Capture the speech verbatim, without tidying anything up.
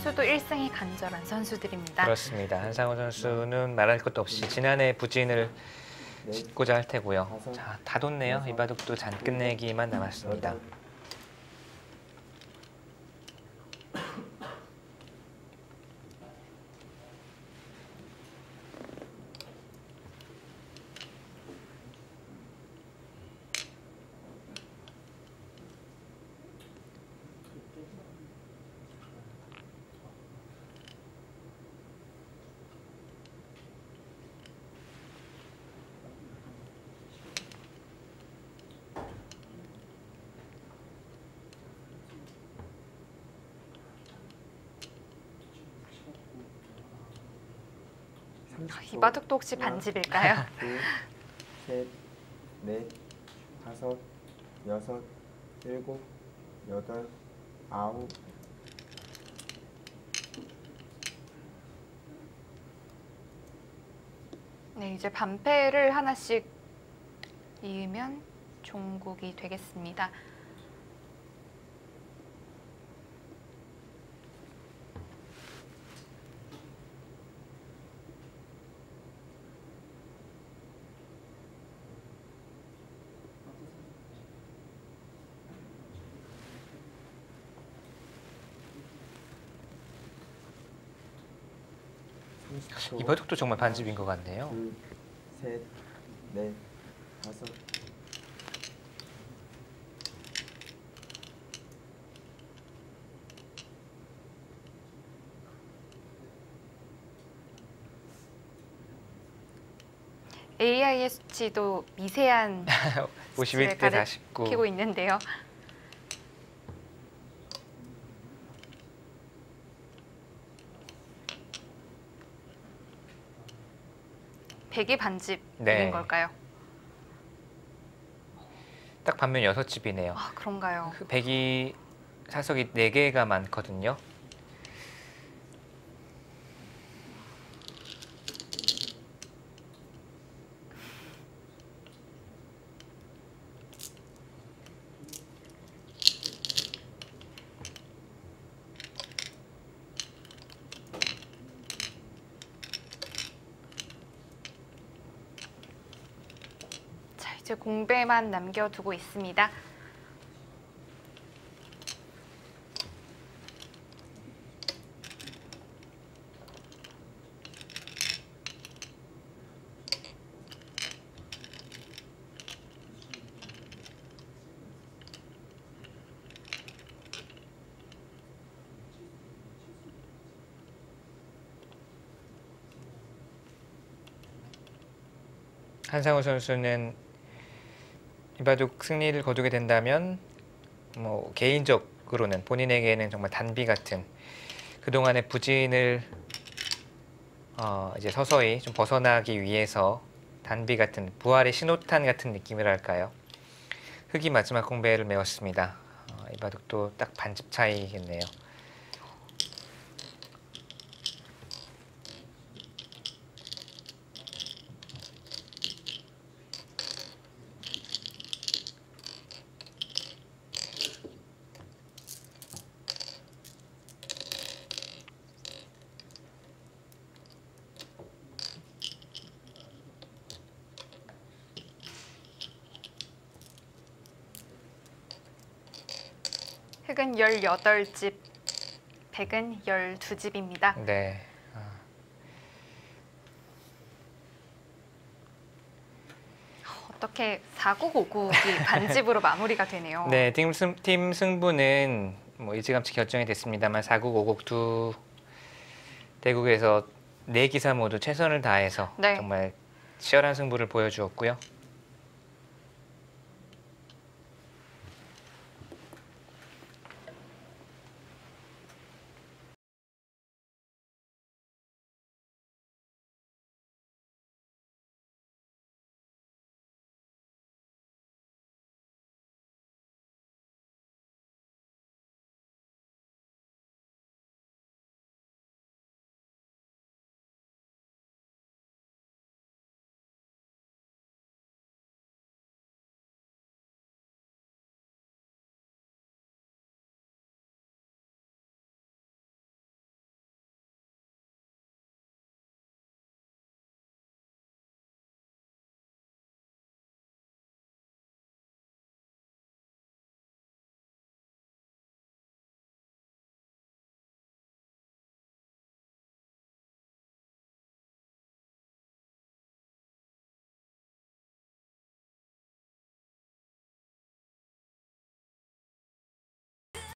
선수도 일 승이 간절한 선수들입니다. 그렇습니다. 한상우 선수는 말할 것도 없이 지난해 부진을 씻고자 할 테고요. 자, 다 뒀네요. 이바둑도 잔 끝내기만 남았습니다. 이바둑도 혹시 반집일까요? 둘, 셋, 넷, 다섯, 여섯, 일곱, 여덟, 아홉. 네, 이제 반패를 하나씩 이으면 종국이 되겠습니다. 이바둑도 정말 반집인 것 같네요. 둘, 셋, 넷, 다섯. 에이아이의 수치도 미세한 오십일 대 사십구. 가리키고 있는데요. 백이 반집인 네. 걸까요? 딱 반면 여섯 집이네요. 아, 그런가요? 백이 사석이 네 개가 많거든요. 자, 이제 공배만 남겨두고 있습니다. 한상우 선수는 이바둑 승리를 거두게 된다면 뭐 개인적으로는 본인에게는 정말 단비 같은 그동안의 부진을 어 이제 서서히 좀 벗어나기 위해서 단비 같은 부활의 신호탄 같은 느낌이랄까요. 흑이 마지막 공배를 메웠습니다. 어, 이바둑도 딱 반집 차이겠네요. 흑은 열여덟 집, 백은 열두 집입니다. 네. 아. 어떻게 사구오국이 반집으로 마무리가 되네요. 네, 팀, 승, 팀 승부는 뭐 일찌감치 결정이 됐습니다만 사국, 오국 두 대국에서 네 기사 모두 최선을 다해서 네. 정말 치열한 승부를 보여주었고요.